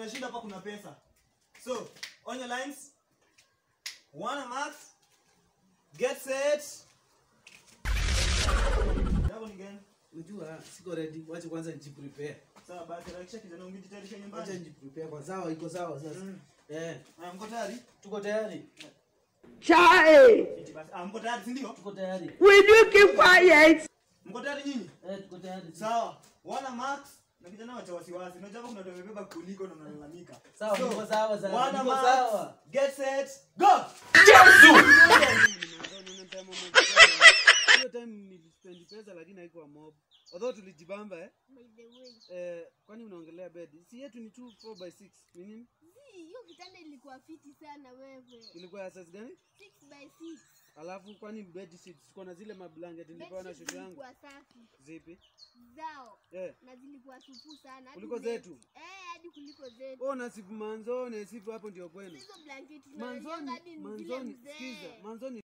tumeshinda hapa kuna pesa. So, on your lines. 1 mark. Get set. Double again. Unajua siko ready. Wacha kwanza nijiprepare. Sawa basi hakikisha kijana ungejitayarisha nyumbani. Wacha nijiprepare kwa sawa iko sawa sasa. Mko tayari? Tuko tayari. Chai. Basi mko tayari si ndio? Tuko tayari. Will you keep quiet? Mko tayari nyinyi? Tuko tayari. Sawa. 1 mark. Na kijana wacha wasiwasi. Unajua kuna ndio umebeba kuliko na unalalamika. Sawa, niko sawa sasa. Niko sawa. Get set. Go. Hiyo time nilispend pesa lakini haikuwa mob. Although tulijibamba By the way. Kwani unaongelea bed? Si yetu ni 4x6. Ni nini? Hiyo kitanda ilikuwa fiti sana wewe. Ilikuwa ya size gani? 6x6. Alafu kwani bed sheets tuko na zile mablanket nilipewa na shosho yangu. Zilikuwa safi. Zipi? Zao. Na zilikuwa supu sana. Kuliko zetu? Hadi kuliko zetu. Na sifu manzoni, sifu hapo ndio kwenu. Hizo blanketi Manzoni, sikiza, manzoni